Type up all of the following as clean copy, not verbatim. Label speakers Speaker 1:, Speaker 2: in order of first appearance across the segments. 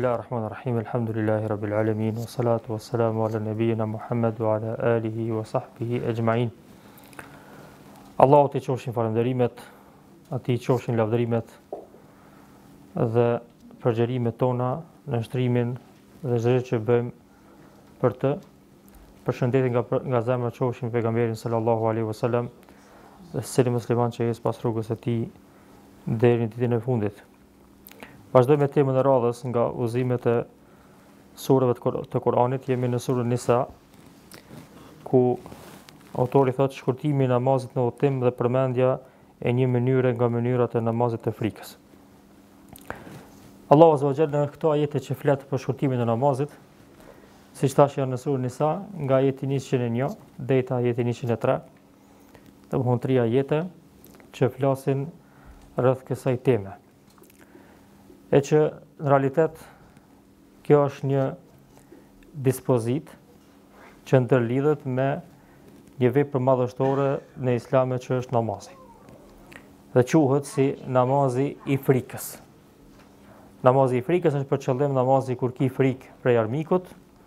Speaker 1: Bismillahirrahmanirrahim. Alhamdulillahi rabbil alamin wa salatu wassalamu ala nabiyyina Muhammad wa ala alihi wa sahbihi ajma'in. Allahu te qofshin falënderimet, atij qofshin lavdërimet dhe përgjerimet tona në shtrimin dhe çdo që bëjmë për të. Përshëndetje nga zemra qofshin pejgamberin sallallahu alaihi wasallam dhe secili musliman që ecë pas rrugës së tij deri në ditën e fundit. Vazhdojmë me temën e radhës nga udhëzimet e surave të Kuranit. Jemi në surën Nisa, ku autori thotë shkurtimi i namazit në udhtim dhe përmendja e një mënyre nga mënyrat e namazit të frikës. Allahu azza wa jalla në këto ajete që flet për shkurtimin e namazit, siç thash janë në surën Nisa, nga ajeti 101 deri te ajeti 103, domethënë 3 ajete që flasin rreth kësaj teme. E që në realitet kjo është një dispozit që ndërlidhet me një vepër madhështore në islame që është namazi. Dhe quhet si namazi i frikës. Namazi i frikës është për qëllim namazi kur ki frikë prej armikut,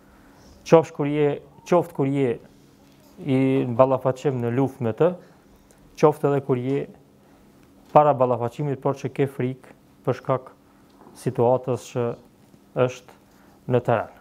Speaker 1: qoftë kur je i ballafaqim në luftë me të, qoftë edhe kur je para ballafaqimit por që ke frikë për shkak situatës që është në teren.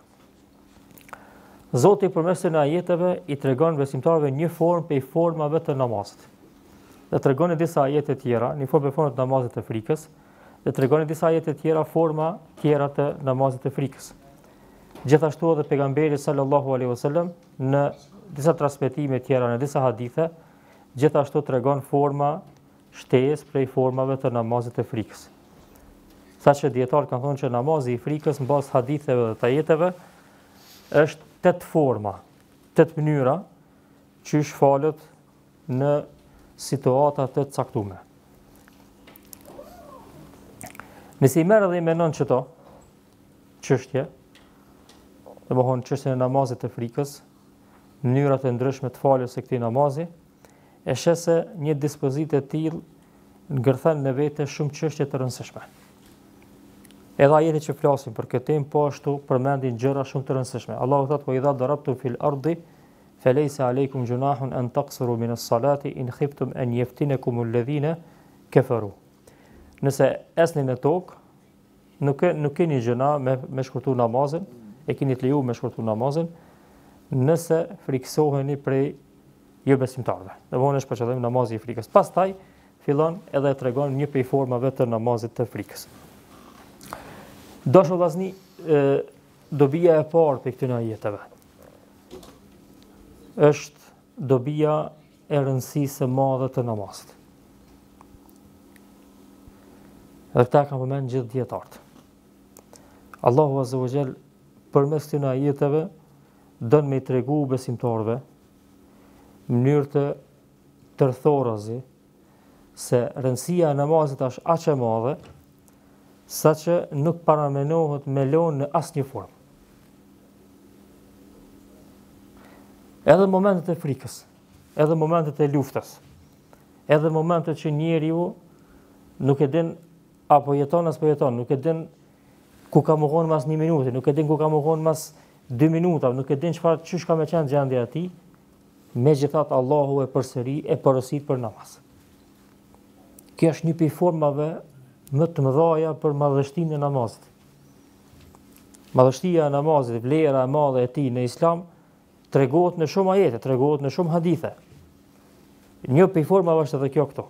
Speaker 1: Zoti përmes këtyre ajeteve i tregon besimtarëve një formë prej formave të namazit. Dhe tregon disa ajete tjera, një formë të namazit të frikës, dhe tregon disa ajete tjera forma tjera të namazit të frikës. Gjithashtu edhe pejgamberi sallallahu alaihi wasallam në disa transmetime tjera, në disa hadithe, gjithashtu tregon forma shtesë prej formave të namazit të frikës. Saqë dietarët kanë thonë që namazi i frikës mbas haditheve dhe të ajeteve është 8 forma, 8 mënyra që falet në situata të caktuara. Nëse i merr dhe i menon çdo çështje, domethënë çështjen e namazit të frikës, mënyrat e ndryshme të faljes së këtij namazi, e sheh se një dispozitë e tillë ngërthen në vete shumë çështje të rëndësishme. Edhe ajetet që flasin për këtë temë po ashtu përmendin gjëra shumë të rëndësishme. Allahu thotë: "Wa idha darabtum fil ardi falaysa alaykum junahun an taqsuru min as-salati in khiftum an yaftinakum alladhina kafaru." Nëse esni në tokë, nuk keni gjëna me shkurtu namazin, e keni të lejuar me shkurtu namazin, nëse friksoheni prej jo besimtarëve. Domthonë është për qëllim namazi i frikës. Pastaj fillon edhe tregon një prej formave të namazit të frikës. Dashur vllazni, dobia e parë për këtyre ajeteve është dobia e rëndësisë së madhe të namazit. Dhe këta kanë përmendur gjithë dietarët. Allahu azza wa jall përmes këtyre ajeteve don me i tregu besimtarëve në mënyrë të tërthorazi se rëndësia e namazit është aq e madhe saqë nuk paramenohet me lonë në asnjë formë. Edhe momentet e frikës, edhe momentet e luftës, edhe momentet që njeriu nuk e din apo jeton as po jeton, nuk e din ku ka më vonë mas 1 minutë, nuk e din ku ka më vonë mas 2 minuta, nuk e din çysh ka më qenë gjendja e tij, megjithatë Allahu e përsëri e porosit për namaz. Kjo është një prej formave më të mëdha për madhështinë e namazit. Madhështia e namazit, vlera e madhe e tij në Islam tregohet në shumë ajete, tregohet në shumë hadithe. Një prej formave është edhe kjo këtu.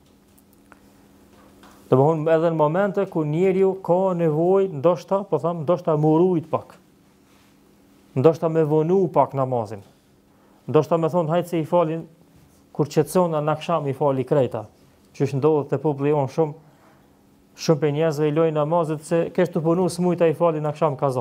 Speaker 1: Domthonë edhe në momente ku njeriu ka nevojë, ndoshta më urujt pak. Ndoshta më vonu pak namazin. Ndoshta më thon hajt se i falin kur qetson në akşam i fali krejta. Që ndodhet te populli jon shumë për njerëzve i lojnë namazit se kesh të punu smujta i falin akşam kaza.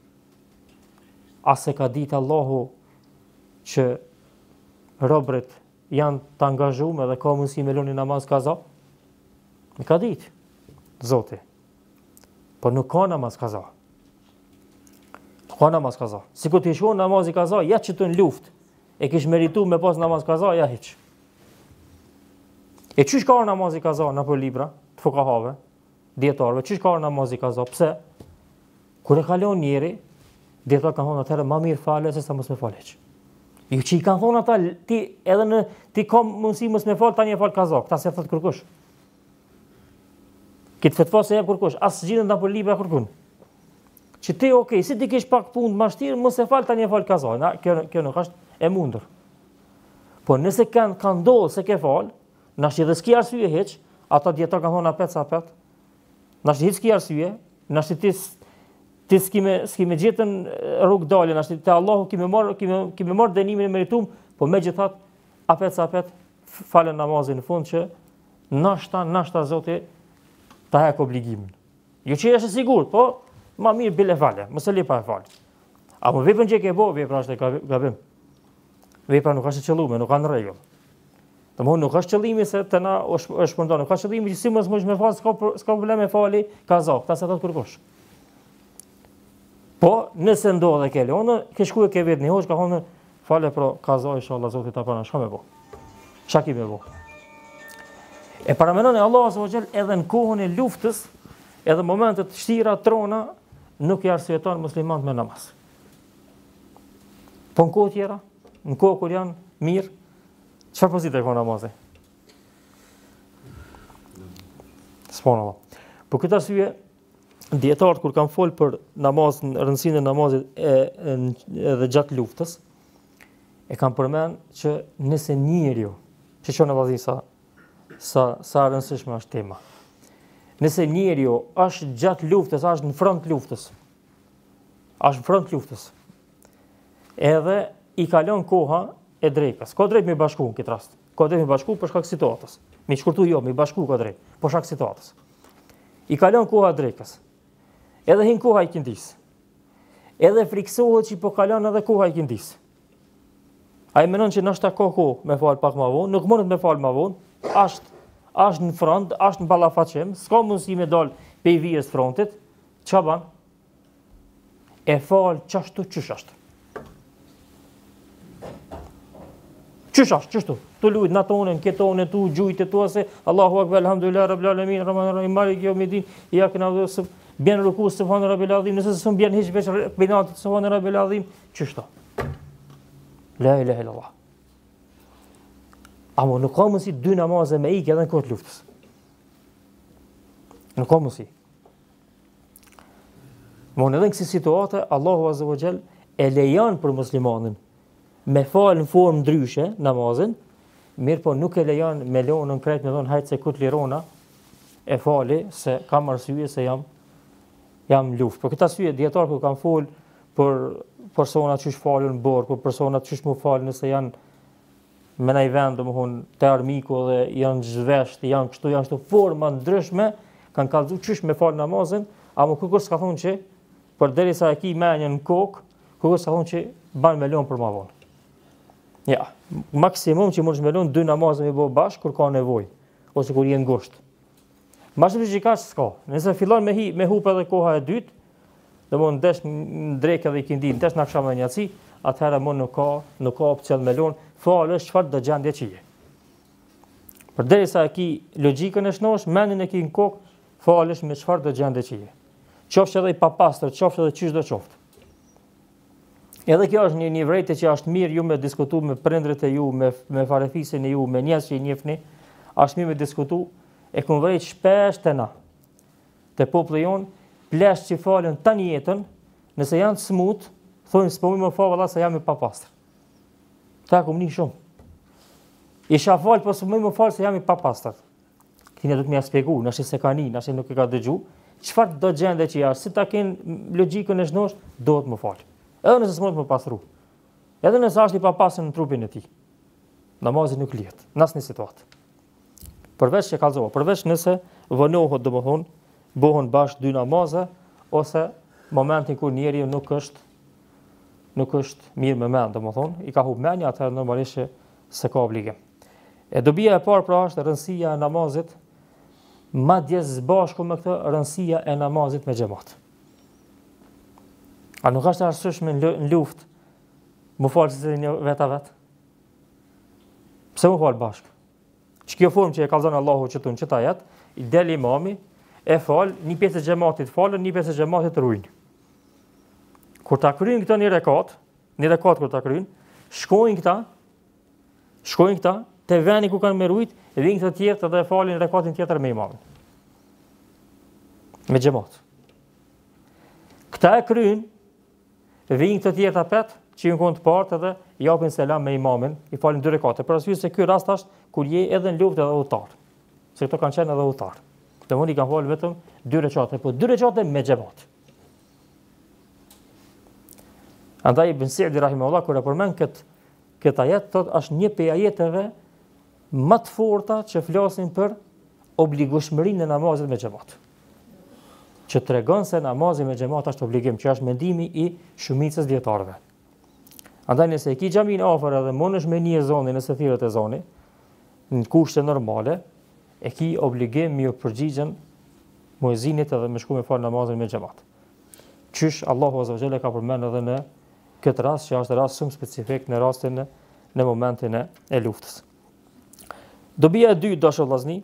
Speaker 1: A se ka ditë Allahu që robret janë të angazhuar dhe ka mundësi me loni namaz kaza? Nuk ka ditë, Zoti. Por nuk ka namaz kaza. Nuk ka namaz kaza. Sikur të shkon namazi kaza, ja që të në luft, e kish meritu me pas namaz kaza, ja hiq. E çish ka namazi kaza në për libra, të fukahave, dietarëve, çish ka namazi kaza, pse? Kur e kalon njeri, dietar kanë thonë atëherë më mirë fale se sa mos me falë hiç. Ju që i kanë thonë ata, ti ka mundësi mos me falë, tani e falë kaza, këta se thot kërkush. Këtë fetva se jep kërkush, asë gjithën da për libra kërkun. Që ti, okej, si ti kish pak punë ma shtirë, mos e falë, tani e falë kaza. Kjo nuk është e mundur. Po nëse kanë ndodhë se ke falë, nashtë dhe s'ki arsye heq, ata djetar kanë thonë apet sa apet, nashtë hiç s'ki arsye, nashtë ti s'kime gjithën rrugë dalje, nashtë te Allahu kime marrë dënimin e meritum, po me gjithat, apet sa apet, falen namazin në fund që nashta Zoti ta hek obligimin. Jo që është sigur, po ma mirë bile fale, mëse li pa e falë. Apo veprën që ke bo, vepra është e gabim. Vepra nuk është e qëllume, nuk kanë rregull. Domthonë nuk është qëllimi se të na është shpërndon, nuk ka qëllimi që si mos me falë, s'ka problem me fali kaza, ta se thot kërkosh. Po, nëse ndodhe ke leonë, ke shku e ke vetë një hoqë, ka thonë, fale pro kaza, inshallah, Zoti ta pranon, shka me bo. Shaki me bo. E paramenon e Allah s.w.t. edhe në kohën e luftës, edhe momentet shtira, trona, nuk i arsyeton muslimant me namaz. Po në kohë tjera, në kohë kur janë mirë, çfarë pozite ka namazi? S'pona Allah. Po këtë arsye, dietarët kur kanë folë për namazin, rëndësinë e namazit edhe gjatë luftës, e kanë përmend që nëse njeriu, që çon namazin sa rëndësishme është tema. Nëse njeriu është gjatë luftës, është në front luftës, edhe i kalon koha e drekës. Ka drejt me bashku në këtë rast. Ka drejt me bashku për shkak situatës. Me shkurtu jo, me bashku ka drejt, për shkak situatës. I kalon koha e drekës. Edhe hin koha i këndis. Edhe friksohet që po kalon edhe koha i këndis. Ai mendon që nështë ka kohë me fal pak më vonë, nuk mundet me fal më vonë, është në front, është në ballafaqim, s'ka mundësi me dal pe vijës frontit, ç'a ban? E fal çashtu çysh është. Çështu, tu lujt në tonën, ketonën, tu gjujtë tu ase Allahu akbar, alhamdulillah, rabbil alamin, rahmanir rahim, maliki yawmiddin, iyyaka na'budu, bjen ruku, subhan rabbil azim, nëse s'un bjen hiç veç binat, subhan rabbil azim, çështu. La ilaha illallah. Amo nuk ka mundësi dy namaze me ikë edhe në kohë të luftës. Nuk ka mundësi. Mon edhe në kësi situate, Allahu azza wa jall e lejon për muslimanin me falë në formë ndryshe namazin, mirë po nuk e lejon me lonën krejt me thonë hajtë se kut lirona e fali se kam arsye se jam luft. Për këtë arsye dietar kur kanë folë për persona që falën në borë, për persona që mu falë nëse janë me nëj vend, domethënë te armiku dhe janë zhvesht, janë kështu forma ndryshme, kanë kallëzu qysh me falë namazin, ama kërkës ka thonë që përderisa e ki menjën në kokë, kërkës ka thonë që banë me lonë për ma vonë. Ja, maksimum që mund të shmelon 2 namazë me bo bashkë kur ka nevojë ose kur je ngushtë. Ma shumë që ka s'ka. Nëse fillon me hup edhe koha e dytë, domthonë ndesh në drekë edhe i kindin, ndesh në akşam në jaci, atëherë mund nuk ka opcion me lon, falësh çfarë do gjendje që je. Përderisa e ki logjikën e shnosh, mendin e ki në kokë, falësh me çfarë do gjendje që je. Qofsh edhe i papastër, qofsh edhe çish do qoftë. Edhe kjo është një vërejtje që është mirë ju me diskutu me prindrit e ju, me farefisin e ju, me njerëz që i njihni, është mirë me diskutu, e kam vërejt shpesh te na. Te populli jon, plesh që falen tani jetën, nëse janë të smut, thonë s'po më fal valla se jam i papastër. Ta kom një shumë. Isha fal, po s'po më fal se jam i papastër. Kini do të më shpjegoj, nëse se kanë, nëse nuk e ka dëgju, çfarë do gjende që ja, si ta ken logjikën e shnosh, do të më fal. Edhe nëse s'mund të më pastru. Edhe nëse është i papastër në trupin e tij. Namazi nuk lihet, në asnjë situatë. Përveç që kallëzova, përveç nëse vënohet domethënë, bëhen bashkë 2 namaze ose momentin kur njeriu nuk është mirë me mend, domethënë, i ka humbur mendja, atëherë normalisht se ka obligim. E dobia e parë pra është rëndësia e namazit, madje së bashku me këtë rëndësia e namazit me xhamat. A nuk është arsyeshme në luftë më falë se një vetë a vetë? Pse më falë bashkë? Që kjo formë që e kallëzon Allahu që tunë që ta jetë, i del imami, e falë, një pjesë e xhamatit falën, një pjesë e xhamatit rujnë. Kur ta kryjnë këta një rekat kur ta kryjnë, shkojnë këta te veni ku kanë merujt, vinë këta tjerë dhe falin rekatin tjetër me imamin. Me xhamat. Këta e kryjnë, vinë këta tjerë tapet, që ju në të partë edhe japin selam me imamin, i falin 2 rekate. Për arsye se ky rast është kur je edhe në luftë edhe udhëtar. Se këto kanë qenë edhe udhëtar. Domthoni kanë falë vetëm 2 rekate, po 2 rekate me xhamat. Andaj Ibn Sa'di rahimahullah kur e përmend këtë ajet, thotë është një prej ajeteve më të forta që flasin për obligueshmërinë e namazit me xhamat. Që tregon se namazi me xhamat është obligim, që është mendimi i shumicës dietarëve. Andaj nëse e ki xhamin afër edhe mundesh me një zonë nëse thirrët e zoni, në kushte normale, e ki obligim me u përgjigjen muezinit edhe me shku me fal namazin me xhamat. Qysh Allahu azza wa jalla ka përmendur edhe në këtë rast, që është rast shumë specifik në momentin e luftës. Dobia e dytë dashur vëllazni,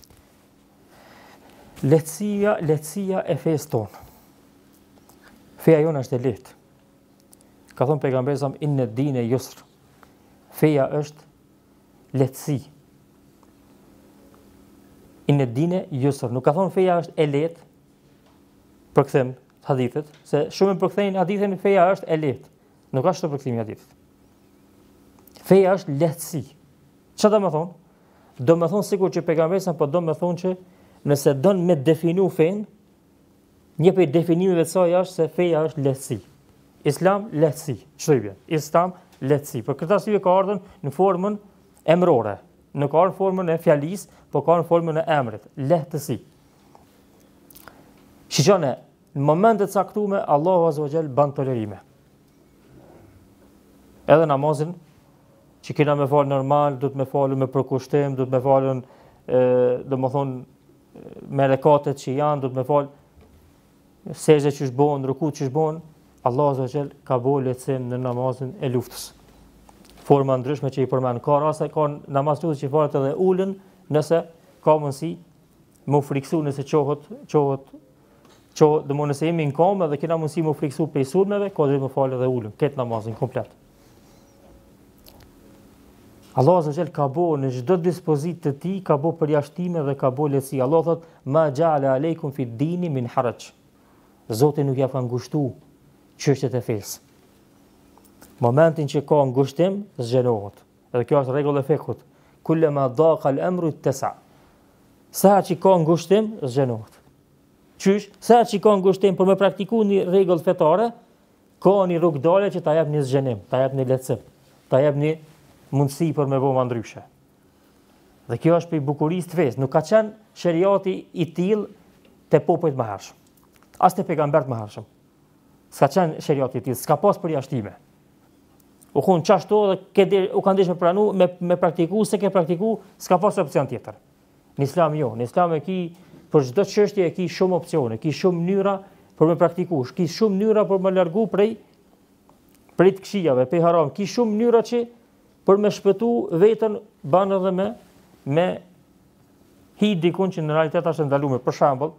Speaker 1: lehtësia e fesë tonë. Feja jonë është e lehtë. Ka thonë pejgamberi sa inna ad-dine yusr. Feja është lehtësi. Inna ad-dine yusr. Nuk ka thonë feja është e lehtë. Përkthim hadithet, se shumë përkthejnë hadithin feja është e lehtë. Nuk ka ashtu përkthimi i hadithit. Feja është lehtësi. Çfarë do të thonë? Do të thonë sikur që pejgamberi sa po do të thonë që nëse don me definu fen, një prej definimeve të saj është se feja është lehtësi. Islam lehtësi, çfarë vjen? Islam lehtësi. Për këtë arsye ka ardhur në formën emrore, nuk ka në formën e fjalisë, por ka në formën e emrit, lehtësi. Shikoni, në momente të caktuara Allahu azza wa jall ban tolerime. Edhe namazin që kena me falë normal, du të me falë me përkushtim, du të me falën, do më thonë, me rekatet që janë, du të me falë sejtë që shbonë, rukut që shbonë, Allah azza wa jall ka bërë lehtësim në namazin e luftës. Forma ndryshme që i përmend, ka raste ka namaz luftës që falet edhe ulën, nëse ka mundësi më friksu nëse do më nëse jemi në kamë dhe kena mundësi më friksu për i sulmeve, ka dhe më falë edhe ulën, këtë namazin komplet. Allah azza wa jall ka bërë në çdo dispozitë të tij, ka bërë përjashtime dhe ka bërë lehtësi. Allah thot: "Ma ja'ala aleikum fi d-dini min haraj." Zoti nuk ja ka ngushtuar çështjet e fesë. Momentin që ka ngushtim, zgjenohet. Edhe kjo është rregull e fekut. Kullama daqa al-amru ittasa. Sa që ka ngushtim, zgjenohet. Qysh? Sa që ka ngushtim për me praktikuar një rregull fetare, ka një rrugë dale që ta jap një zgjenim, ta jap një lehtësim, ta jap një mundësi për me bëma ndryshe. Dhe kjo është për i bukurisë të fesë. Nuk ka qenë sheriati i tillë te popujt më hershëm. As te pejgambert më hershëm. S'ka qenë sheriati i tillë, s'ka pas përjashtime. U kon çashtu dhe u kanë dish me pranu, me praktiku, se ke praktiku, s'ka pas opsion tjetër. Në Islam jo, në Islam e ki për çdo çështje e ki shumë opsione, ki shumë mënyra për me praktikuar, ki shumë mënyra për me largu prej të këqijave, prej haram, ki shumë mënyra që për me shpëtu vetën banë edhe me hi dikun që në realitet është ndaluar. Për shembull,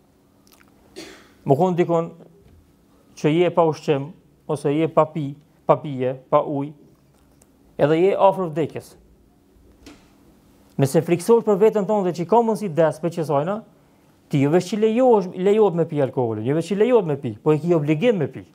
Speaker 1: më kon dikun që je pa ushqim ose je pa pije, pa ujë, edhe je afër vdekjes. Nëse friksohesh për veten tonë dhe që ka mundësi des për qesajna, ti jo veç që lejohet me pi alkoolin, jo veç që lejohet me pi, po e ki obligim me pi.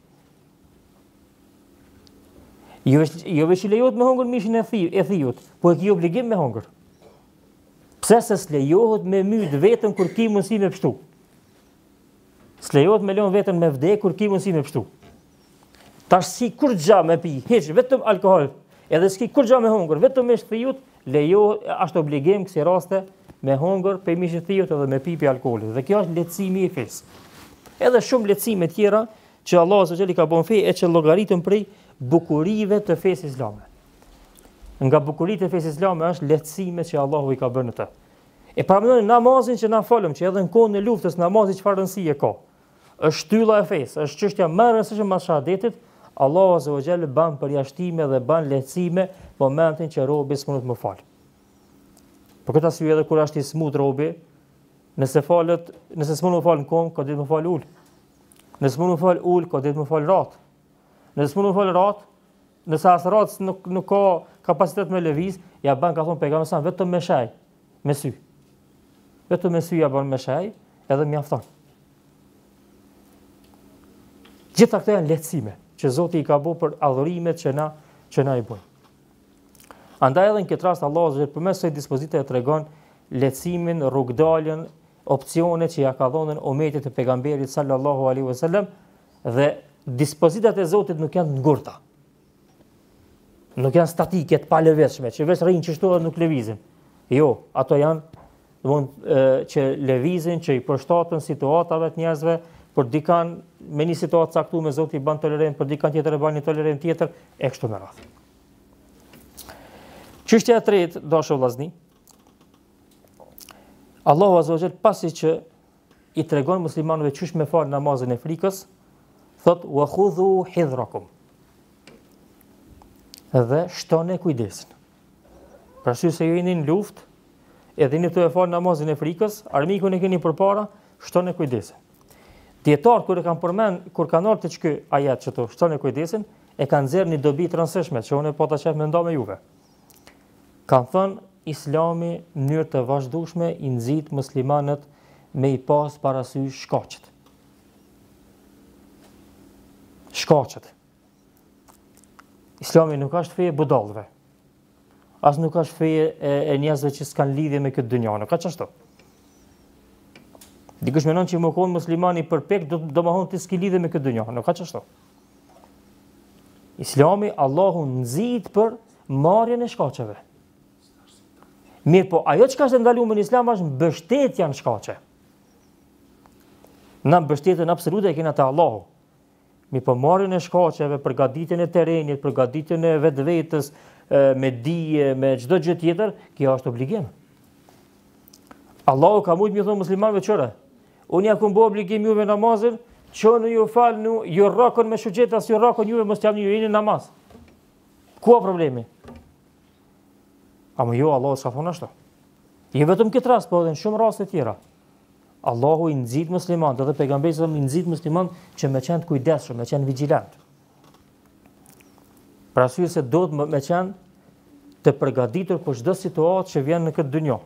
Speaker 1: Jo veç që lejohet me hongër mishin e thijut, po e ki obligim me hongër. Pse se s'lejohet me myt vetën kur ki mundësi me pështu. S'lejohet me lënë vetën me vdek kur ki mundësi me pështu. Tash si kur gja me pi, hiç, vetëm alkohol, edhe s'ki kur gja me hongër, vetëm me thijut, lejohet, është obligim kësi raste me hongër, pe mishi thijut edhe me pipi alkoolit. Dhe kjo është lehtësimi i fesë. Edhe shumë lehtësime tjera që Allah azza wa jalla ka bën fe e që llogaritën prej bukurive të fesë islame. Nga bukuritë e fesë islame është lehtësime që Allahu i ka bërë në të. E paramendoni namazin që na folëm, që edhe në kohën e luftës namazi çfarë rëndësie ka. Është shtylla e fesë, është çështja më e rëndësishme mas shahadetit. Allahu azza wa jalla ban përjashtime dhe ban lehtësime momentin që robi s'mund të më fal. Për këtë arsye edhe kur është i smut robi, nëse s'mund të më fal në kom, ka ditë më fal ul. Nëse s'mund të më fal ul, ka ditë më fal rat. Nëse s'mund të fal rat, nëse as rat nuk ka kapacitet me lëviz, ja bën ka thonë pejgamberi sa vetëm me shaj, me sy. Vetëm me sy ja bën me shaj, edhe mjafton. Gjitha këto janë lehtësime që Zoti i ka bërë për adhurimet që na i bëjmë. Andaj edhe në këtë rast Allahu përmes kësaj dispozite tregon lehtësimin, rrugdaljen, opsionet që ja ka dhënë umetit të pejgamberit sallallahu alaihi wasallam, dhe dispozitat e Zotit nuk janë të ngurta. Nuk janë statike të palëvizshme, që vetë rrinë çështu dhe nuk lëvizin. Jo, ato janë që lëvizin, që i përshtaten situatave të njerëzve, për dikan me një situatë caktuar me Zoti i bën tolerant, për dikan tjetër e bën një tolerant tjetër, e kështu me radhë. Çështja e tretë, dashur vëllazëni, Allahu azza wa jall pasi që i tregon muslimanëve çish me fal namazin e frikës, thot wa khudhu hidhrakum. Edhe shtoni kujdesin. Pra se ju jeni në luftë, edhe jeni të fal namazin e frikës, armikun e keni përpara, shtoni kujdesin. Dietar kur e kanë përmend, kur kanë ardhur te ky ajet që to shtoni kujdesin, e kanë nxjerrë një dobi të rëndësishme, që unë po ta çaj mendoj me juve. Kanë thënë Islami në mënyrë të vazhdueshme i nxit muslimanët me i pas parasysh shkaqet. Shkaqet. Islami nuk është feje budallëve. As nuk është feje e njerëzve që s'kan lidhje me këtë dynjë, nuk ka çashtu. Dikush mendon që më kon muslimani përpek do të thonë ti s'ke lidhje me këtë dynjë, nuk ka çashtu. Islami Allahu nxit për marrjen e shkaqeve. Mirë po, ajo që ka është ndaluar në Islam është mbështetja në shkaqe. Në mbështetjen absolute e kena te Allahu. Mirë po, marrjen e shkaqeve, përgatitjen e terrenit, përgatitjen e vetvetes, me dije, me çdo gjë tjetër, kjo është obligim. Allahu ka mujt më thonë muslimanëve çore. Unë ja kam bë obligim juve namazin, çoni ju falnu, ju rrokon me shugjetas, ju rrokon juve mos jam ju jeni namaz. Ku ka problemi? Ama jo, Allahu s'ka thonë ashtu. Jo vetëm këtë rast, po edhe në shumë raste tjera. Allahu i nxit muslimanët, edhe pejgamberi i nxit muslimanët që me qenë të kujdesshëm, me qenë vigjilant. Për arsye se do të me qenë të përgatitur për çdo situatë që vjen në këtë dynjë.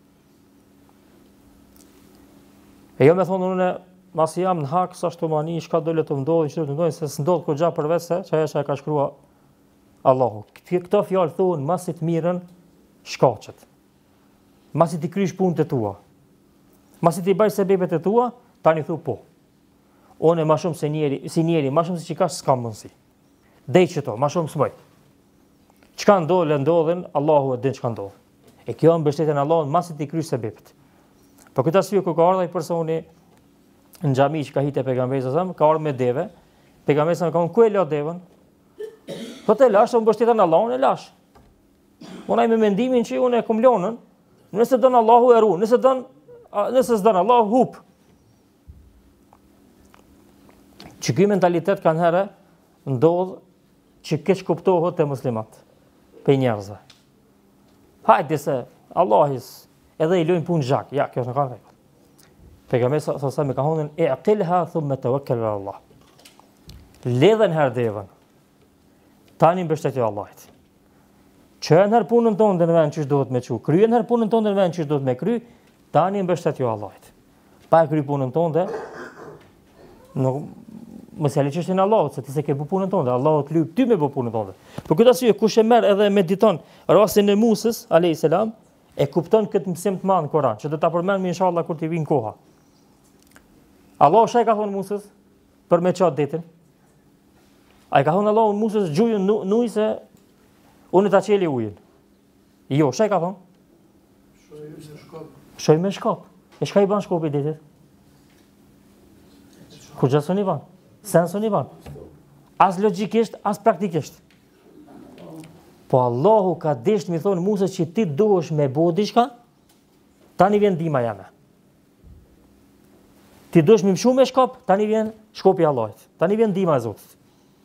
Speaker 1: E jo me thonë unë, mas jam në hak, sa shto mani, shka dole të ndodhin, se s'ndodh kërgja për vetë se, që ajo që e ka shkrua Allahu. Këto fjalë thonë, masit mirën, shkaqet. Masi ti krysh punët e tua. Masi ti bëj sebepet e tua, tani thu po. Unë më shumë si njeri, më shumë se çikash s'kam mundsi. Dej çto, më shumë s'moj. Çka ndodhen, Allahu e din çka ndodh. E kjo mbështetjen e Allahut masi ti krysh sebepet. Po këtë arsye kur ka ardhur ai personi në xhami që ka hitë pejgamberit sa ka ardhur me deve, pejgamberi sa ka thonë ku e lë devën? Po të lash, mbështetën Allahun e lash. Unë me mendimin që unë e kom lënën, nëse don Allahu e ruan, nëse s'don Allahu hup. Që ky mentalitet kanë herë ndodh që keq kuptohet te muslimanët, pe njerëzve. Hajde se Allahis edhe i lojnë punë zhak, ja, kjo është në kanë rregull. Pejgamberi sa më ka thonë e'qilha thumma tawakkal 'ala Allah. Ledhen herë devën. Tani mbështetja e Allahit. Çën herë punën tonë në vend që duhet me çu. Kryen herë punën tonë në vend që duhet me kry, tani mbështetja e Allahit. Pa kry punën tonë, nuk mos ja lëçësh në Allahut, se ti se ke bu punën tonë, Allahu të lyp ty me bu punën tonë. Por këtë arsye kush e merr edhe mediton rastin e Musës alayhis salam, e kupton këtë mësim të madh në Kur'an, që do ta përmendim inshallah kur të vinë koha. Allahu shaj ka thonë Musës për me çat ditën. Ai ka thonë Allahu Musës gjujën nuj se unë ta qeli ujin. Jo, shaj ka thonë? Shoj me shkop. E shka i ban shkopi ditit? Kur gjësën i ban? Sensën i ban? As logikisht, as praktikisht. Po Allahu ka desht mi thonë Musës që ti duhesh me bo diçka, tani vjen dima jame. Ti duhesh me mshu me shkop, tani vjen shkopi Allahit. Tani vjen dima e Zotit.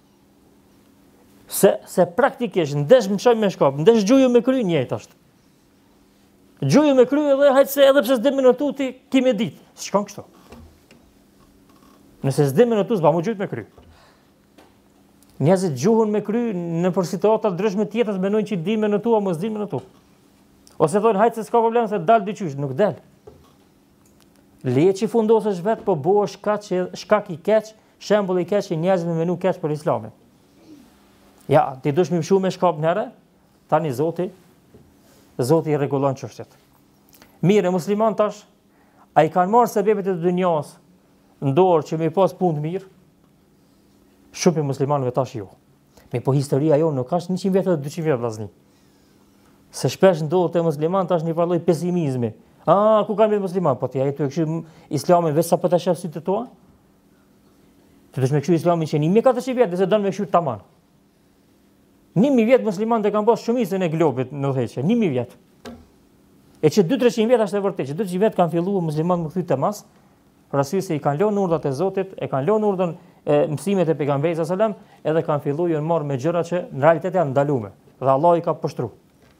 Speaker 1: Se praktikisht, ndesh mshoj me shkop, ndesh gjuju me kry, njëjtë është. Gjuju me kry edhe hajtë se edhe pse s'dim minutu ti kime dit. Shkon kështu. Nëse s'dim minutu s'ba mu gjujt me kry. Njerëzit gjuhën me kry në për situata ndryshme tjetër, mendojnë që dinë në tu, mos dinë në tu. Ose thonë hajtë se s'ka problem se dal dyqysh, nuk del. Leje që fundosesh vetë, po bosh shkak i keq, shembull i keq që njerëzit me menu keq për Islamin. Ja, ti dush më shumë me shkap nëre, tani Zoti i rregullon çështjet. Mirë, musliman tash, ai kanë marrë sebepet e dunjas në dorë që me pas punë të mirë. Shumë muslimanëve tash jo. Me po historia jonë nuk është 100 vjet dhe 200 vjet vllazni. Se shpesh ndodhet te musliman tash një lloj pesimizmi. Ku kanë vetë musliman? Po ti ai të kështu Islamin vetë sa po ta shef sytë tua? Ti dush me kështu Islamin që 1400 vjet, dhe se don me kështu tamam. 1000 vjet musliman të kanë pas shumicën e globit në udhëheqje, 1000 vjet. E që 200-300 vjet është e vërtetë, që 200 vjet kanë filluar muslimanët më kthy te mas, për arsye se i kanë lënë urdhat e Zotit, e kanë lënë urdhën mësimet e pejgamberit sallallahu alajhi wasallam, edhe kanë filluar të marrë me gjëra që në realitet janë ndaluar. Dhe Allah i ka pështruar.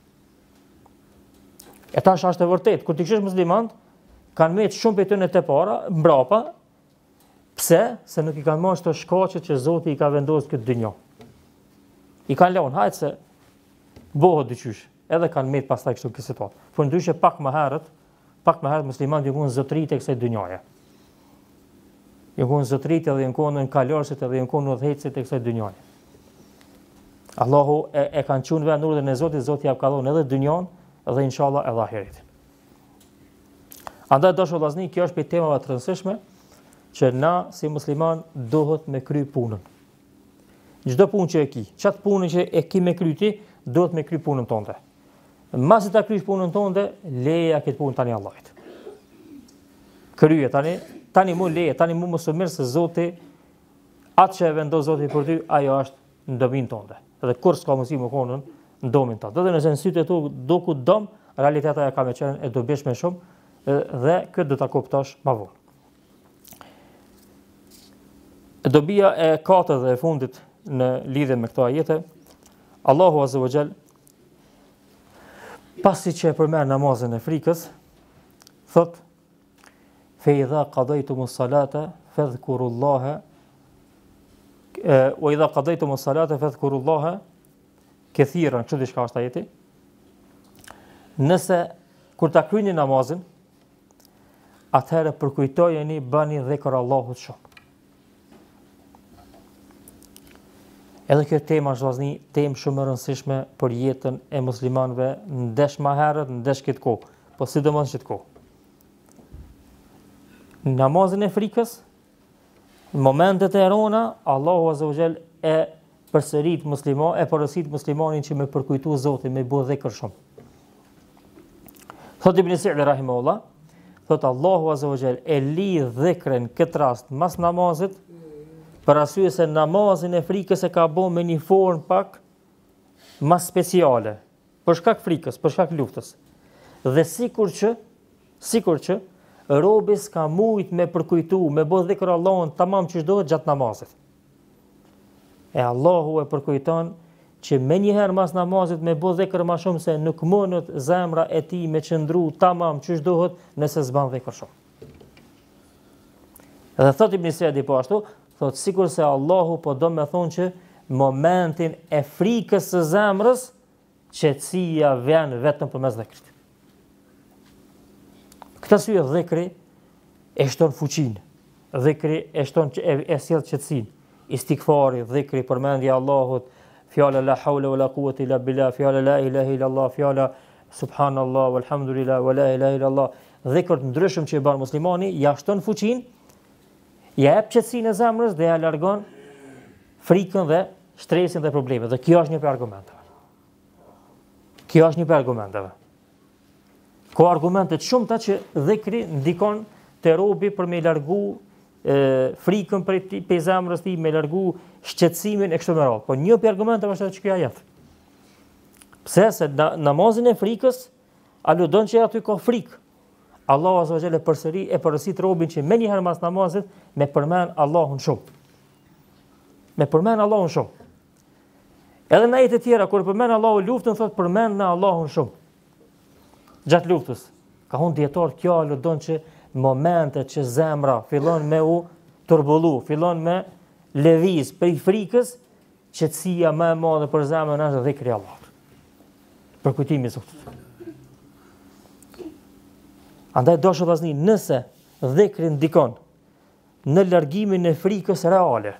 Speaker 1: E tash është e vërtetë, kur ti kishesh muslimanët, kanë me shumë për tyre të para, mbrapa. Pse? Se nuk i kanë marrë ato shkaqe që Zoti i ka vendosur këtë dynjë. I kanë lënë, hajtë se bëhet dyqysh. Edhe kanë me pastaj kështu këtë situatë. Por ndryshe pak më herët muslimanët janë zotërit e kësaj dynjaje. Janë zotërit edhe janë në kalorësit edhe janë në udhëhecit e kësaj dynjaje. Allahu e kanë çuar në urdhën e Zotit, Zoti ja ka dhënë edhe dynjan dhe inshallah edhe ahiretin. Andaj dashur vllazni, kjo është një temave të rëndësishme që na si musliman duhet me kry punën. Çdo punë që e ki, çat punë që e ki me kryti, duhet me kry punën tënde. Masi ta krysh punën tënde, leja këtë punë tani Allahit. Kryje tani mu leje, tani mu më mirë se Zoti atë që e vendos Zoti për ty, ajo është në domin tënde. Edhe kur s'ka mundësi më konën në domin tënde. Dhe nëse në sytë e tu do ku dom, realiteta ja ka me qenë e dobishme shumë dhe këtë do ta kuptosh më vonë. Dobia e katërt dhe e fundit në lidhje me këto ajete, Allahu Azza wa Jall pasi që e përmend namazin e frikës, thot: "Fa idha qadaytumus salata fadhkurullaha wa idha qadaytumus salata fadhkurullaha kathiran", çdo diçka është ajeti. Nëse kur ta kryeni namazin, atëherë përkujtojeni, bani dhikr Allahut shumë. Edhe kjo tema është vllazni, temë shumë e rëndësishme për jetën e muslimanëve, ndesh më herët, ndesh këtë kohë, po sidomos këtë kohë. Namazin e frikës, në momentet e rona, Allahu Azza wa Jall e porositë muslimanin që me përkujtu Zotin, me bëu dhikr shumë. Thot Ibn Sa'di rahimahullah, thot Allahu Azza wa Jall e lidh dhikrin këtë rast mas namazit, për arsye se namazin e frikës e ka bën me një formë pak më speciale, për shkak frikës, për shkak luftës. Dhe sikur që robi s'ka mujt me përkujtu, me bë dhikr Allahun tamam ç'i dohet gjatë namazit. E Allahu e përkujton që me njëherë mas namazit me bë dhikr më shumë, se nuk mundet zemra e tij me qëndru tamam ç'i dohet nëse s'ban dhikr shumë. Edhe thot Ibn Sa'di po ashtu, thot sikur se Allahu po do me thonë që momentin e frikës së zemrës, qetësia vjen vetëm përmes dhikrit. Këtë arsye dhikri e shton fuqinë, dhikri e shton e sjell qetësinë, istighfari, dhikri, përmendja e Allahut, fjala la hawla wala quwwata illa billah, fjala la ilaha illa Allah, fjala subhanallah walhamdulillah wala ilaha illa Allah, dhikr të ndryshëm që i bën muslimani, ja shton fuqinë, ja jep qetësinë e zemrës dhe ja largon frikën dhe stresin dhe problemet. Dhe kjo është një për argumenteve. Ka argumente të shumta që dhikri ndikon te robi për me largu frikën prej zemrës tij, me largu shqetësimin e kështu me radhë. Po një për argumenteve është edhe që kjo ajet. Pse? Se namazin e frikës aludon që aty ka frikë. Allahu Azza wa Jalla e përsërit robin që me njëherë mas namazit me përmend Allahun shumë. Edhe në ajete tjera, kur përmend Allahu luftën, thot përmend në Allahun shumë. Gjatë luftës, ka hunë dietar, kjo aludon që momentet që zemra fillon me u turbullu, fillon me lëviz prej frikës, qetësia më e madhe për zemrën është dhikri i Allahut. Për kujtimin e Zotit. Andaj dashur vllazni, nëse dhikri ndikon në largimin e frikës reale,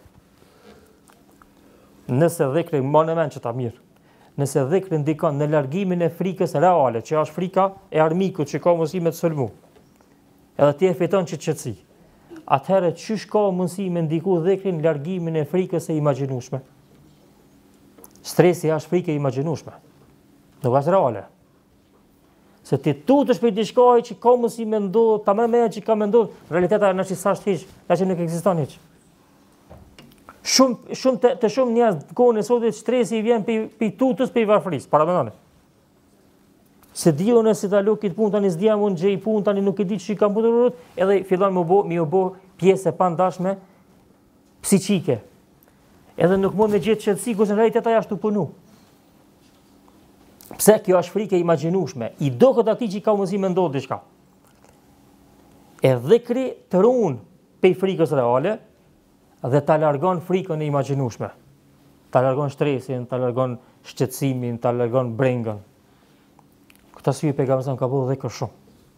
Speaker 1: nëse dhikri më në mend që ta mirë, nëse dhikri ndikon në largimin e frikës reale, që është frika e armikut që ka mundësi me të sulmu, edhe ti e fiton qetësi, atëherë çysh ka mundësi me ndiku dhikri në largimin e frikës e imagjinueshme? Stresi është frikë e imagjinueshme, nuk është reale. Se ti tutesh për diçka që ka mundësi me ndodhë, ta më që ka me ndodhë, realiteta në që s'është hiç, që nuk ekziston hiç. Shumë njerëz në kohën e sotit stresi vjen pi tutës, pi varfërisë, para mendoni. Se diu nëse ta lukit punë tani s'dia mund gjej punë tani nuk e di ç'i kam butur, edhe fillon mi u bë pjesë e pandashme psiqike. Edhe nuk mund me gjetë qetësi kurse në realitet ajo është u punu. Pse kjo është frikë e imagjinueshme, i doket atij që ka mundësi me ndodhë diçka. E dhikri të ruan pe frikës reale dhe ta largon frikën e imagjinueshme. Ta largon stresin, ta largon shqetësimin, ta largon brengën. Këtë arsye pejgamberi ka bërë dhikr shumë.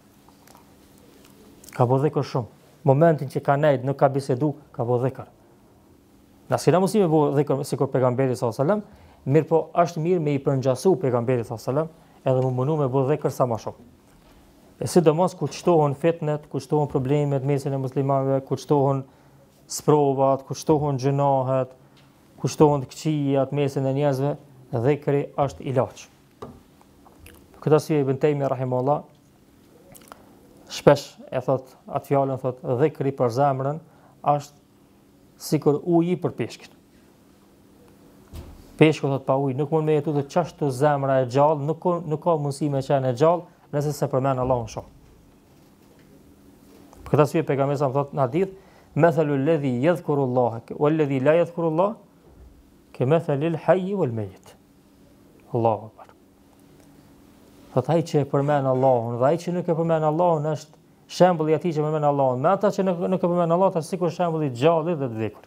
Speaker 1: Ka bërë dhikr shumë. Momentin që ka nejt, nuk ka bisedu, ka bërë dhikr. Nëse na mos i bë dhikr sikur pejgamberi sallallahu alajhi wasallam, mirë po është mirë me i përngjasu pejgamberit sallallahu alajhi wasallam, edhe më mundu me bë dhikr sa më shumë. E sidomos kur çtohen fitnet, kur çtohen problemet mesin e muslimanëve, kur çtohen sprovat, kur çtohen gjunahet, kur çtohen këqijat mesin e njerëzve, dhikri është ilaç. Këtë arsye Ibn Taymi rahimahullah shpesh e thot atë fjalën, thot dhikri për zemrën është sikur uji për peshkun. Peshku thot pa ujë nuk mund me jetu të qashtu zemra e gjallë, nuk ka mundësi me qenë e gjallë nëse se përmen Allahun shumë. Për këtë arsye pejgamberi sa thot në hadith, mathalu alladhi yadhkuru Allah walladhi la yadhkuru Allah kamathali al-hayy wal-mayyit. Allahu akbar. Thot ai që e përmen Allahun dhe ai që nuk e përmen Allahun është shembulli i atij që përmen Allahun. Me ata që nuk e përmen Allahun është sikur shembulli i gjallit dhe të vdekurit.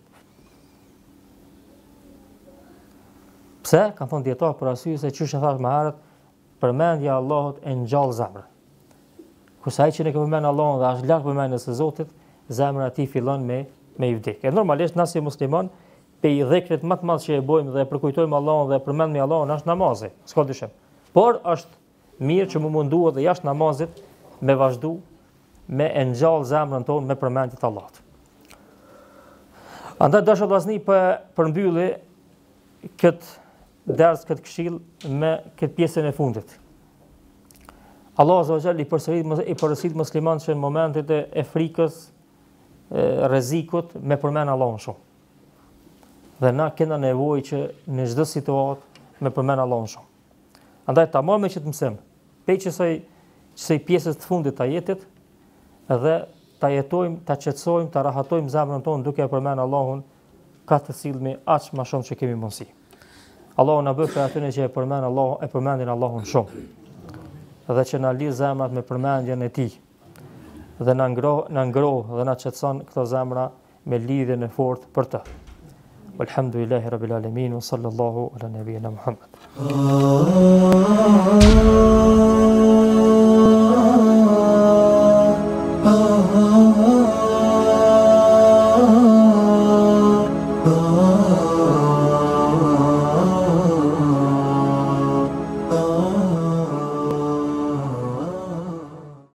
Speaker 1: Pse? Kanë thonë dietar për arsye se çush e thash më herët, përmendja e Allahut e ngjall zemrën. Kurse ai që nuk e përmen Allahun dhe është larg përmendjes së Zotit, zemra e tij fillon me i vdekje. Normalisht na si musliman, pe i dhikrit më të madh që e bëjmë dhe e përkujtojmë Allahun dhe e përmendmi Allahun është namazi, s'ka dyshim. Por është mirë që më munduhet dhe jashtë namazit me vazhdu me e ngjall zemrën tonë me përmendje të Allahut. Andaj dashur vllazni përmbylli këtë ders, këtë këshill me këtë pjesën e fundit. Allah azza wa jalla i porositë muslimanët që në momentet e frikës, rrezikut me përmend Allahun shumë. Dhe na kena nevojë që në çdo situatë me përmend Allahun shumë. Andaj tamam me që të mësim, pe qësaj pjesës të fundit të jetit, dhe ta jetojmë, ta qetësojmë, ta rahatojmë zemrën tonë duke e përmend Allahun ka të sillmi aq më shumë që kemi mundësi. Allahu na bëj për atyre që e përmendin Allahun shumë. Dhe që na lidh zemrat me përmendjen e tij. Dhe na ngroh dhe na qetëson këto zemra me lidhjen e fortë për të. Walhamdulillahi rabbil alamin wa sallallahu ala nabiyyina Muhammad.